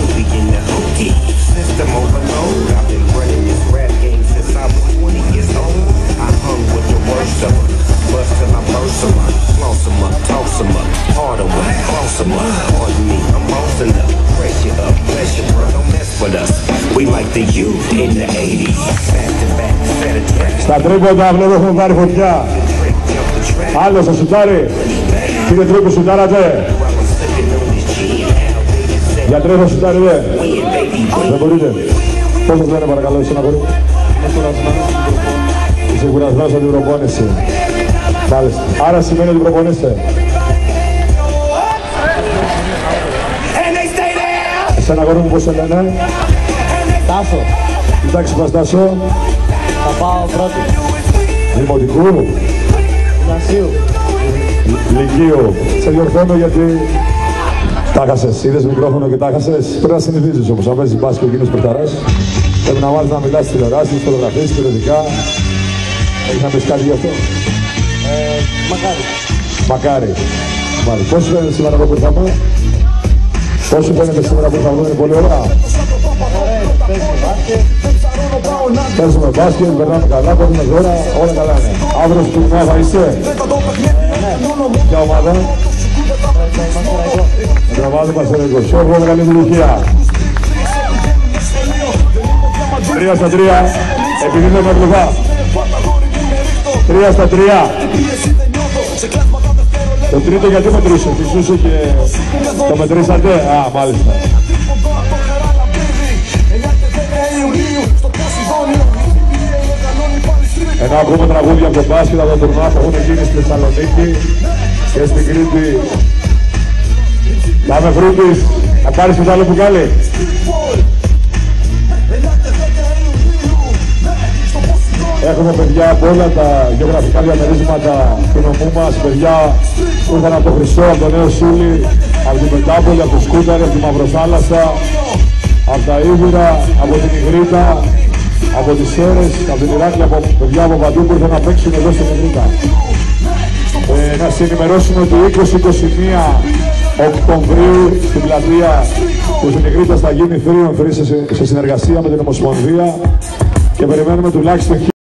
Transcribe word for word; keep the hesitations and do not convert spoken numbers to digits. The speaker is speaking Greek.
begin to hokey. System overload. I've been running this rap game since I was twenty years old. I hung with the worst of them. Bust till I burst them up. Floss them up, toss them up. Harder one, cross them up. Pardon me, I'm bossing up. Pressure up, pressure bro, don't mess with us. We like the youth in the eighties. Back to back, set a track. Στα τρίποντα βλέπω έχουμε πάρει φωτιά. Άλλος θα σουτάρει. Κύριε Τρίπο, σουτάρατε. Γιατρέ, θα σουτάρει, δε. Δεν μπορείτε. Πώς σας λένε παρακαλώ, είσαι ένα κορί. Είσαι κουρασμένος από την προπόνηση. Μάλιστα. Άρα σημαίνει ότι προπονείστε. Εσένα αγόρι μου πώς σε λένε. Τάσο. Κοιτάξτε πας Τάσο. Θα πάω πρώτη. Δημοτικού. Γυμνασίου. Λυκείου. Σε διορθώνω γιατί τα χάσες. Είδες μικρόφωνο και τα χάσες. Πρέπει να συνηθίζεις όμως. Αν παίζεις μπάσκετ και γίνεις παιχταράς, πρέπει να μάθεις να μιλάς στις τηλεοράσεις, φωτογραφίες, περιοδικά. Έχεις να πεις κάτι γι' αυτό. Ε, μακάρι. Μακάρι. Μάλιστα. Πώς σου φαίνεται σήμερα εδώ που ήρθαμε. Πώς σου φαίνεται σήμερα που ήρθαμε. Είναι πολύ ωραία. Ωραία, παίζουμε μπάσκετ. Παίζουμε μπάσκετ, περνάμε καλά, παίρνουμε δώρα, όλα καλά είναι. Αύριο στην ομάδα είσαι. Ποια ομάδα. Η ομάδα μας είναι είκοσι. Εύχομαι καλή επιτυχία. Τρία στα τρία, επειδή δεν με κλουβά. Τρία στα τρία. Το τρίτο γιατί μετρούσε, φυσούσε και το μετρήσατε. Α, μάλιστα. Ένα ακόμα τραγούδια από το μπάσκετ από το τουρνουά θα έχουν γίνει στη Θεσσαλονίκη και στην Κρήτη. Πάμε Φρούτης, θα πάρεις το άλλο μπουκάλι. Έχουμε παιδιά από όλα τα γεωγραφικά διαμερίσματα του νομού μας, παιδιά που ήρθαν από το Χρυσό, από το Νέο Σούλι, από την Πεντάπολη, από το Σκούταρη, από τη Μαυροθάλασσα, από τα Ήβυρα, από την Ιγρήτα, από τις Σέρες, από την Ηράκλη, από παιδιά από παντού που ήρθαν να παίξουν εδώ στην Ιγρήτα. Ε, να σας ενημερώσουμε ότι είκοσι με είκοσι ένα Οκτωβρίου στην πλατεία του Ιγρήτας θα γίνει θρύον σε συνεργασία με την Ομοσπονδία και περιμένουμε τουλάχιστον